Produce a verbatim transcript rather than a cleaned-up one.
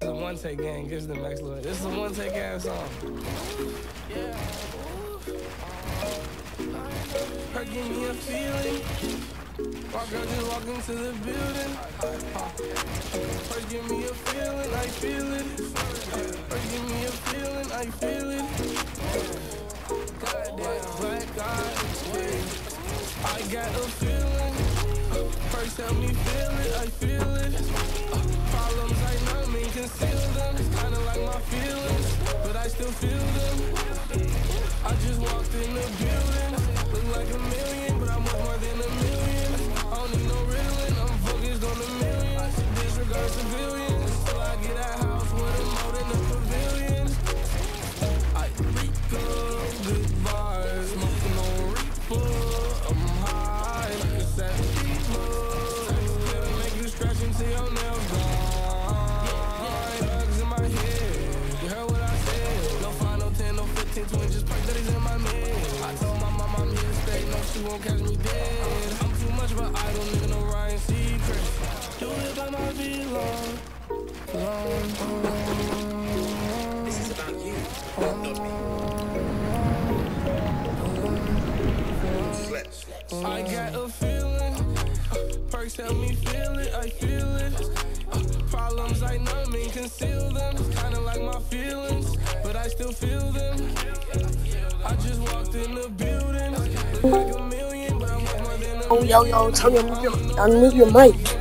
It's a one take gang, gives the max look. This is a one take ass song. Yeah. Her give me a feeling. My girl just walk into the building. Her give me a feeling, I feel it. Her give me a feeling, I feel it. Goddamn, black eyes, yeah. I got a feeling. First help me feel it, I feel it. Uh, problems I numb and conceal them. It's kinda like my feelings, but I still feel them. I just walked in the building. Look like a million, but I'm worth more than a million. I don't need no riddling, I'm focused on the millions. Disregard civilians, till I get a house with a moat in the pavilion. I reek up good bars, smoking on reefer. I'm high like a sativa. It'll make you stretch until your nails gone. Drugs in my head, you heard what I said. No five, no ten, no fifteen, twenty, just park that is in my mid. I told my mom I'm here to stay, no she won't catch me dead. I'm too much of an idol, nigga, no Ryan Seacrest. Do it by my V-Long, long, long. This is about you, not me. I got a feeling, perks help me feel it, I feel it. Uh, problems I numb and conceal them. It's kinda like my feelings, but I still feel them. I just walked in the building, look like a million, but I'm worth more than a million. Oh, yo, yo, tell me to move your, move your mic.